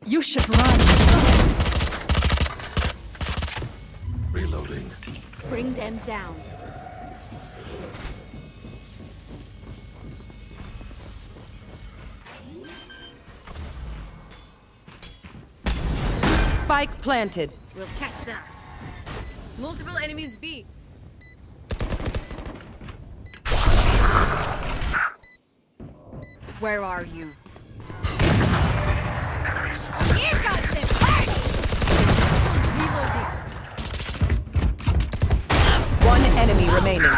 You should run. Reloading. Bring them down. Spike planted. We'll catch them. Multiple enemies B. Where are you? Here comes the party! Reloading. One enemy remaining.